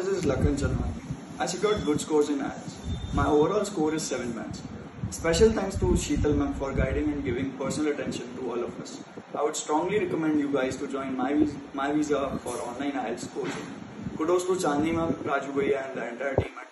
this is Lakhan Chalwani. I secured good scores in IELTS. My overall score is 7 bands. Special thanks to Sheetal ma'am for guiding and giving personal attention to all of us. I would strongly recommend you guys to join my visa for online IELTS coaching. Kudos to Chandni ma'am, Raju Bhaiya and the entire team at